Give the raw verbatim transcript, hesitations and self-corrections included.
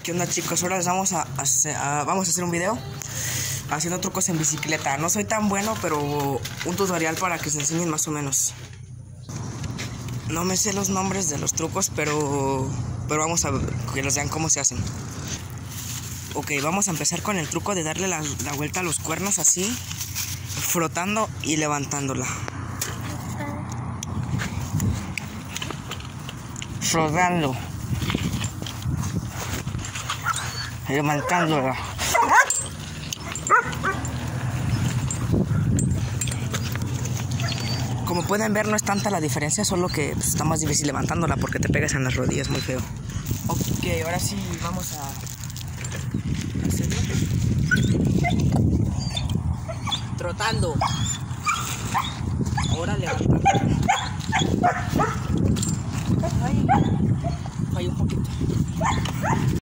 ¿Qué onda, chicos? Ahora les vamos a, hacer, a, vamos a hacer un video haciendo trucos en bicicleta. No soy tan bueno, pero un tutorial para que se enseñen más o menos. No me sé los nombres de los trucos, pero, pero vamos a que los vean cómo se hacen. Ok, vamos a empezar con el truco de darle la, la vuelta a los cuernos así, frotando y levantándola. Rodando. Levantándola. Como pueden ver, no es tanta la diferencia, solo que pues, está más difícil levantándola porque te pegas en las rodillas, muy feo. Ok, ahora sí vamos a hacerlo. Trotando. Ahora levantando. Ay, falló un poquito.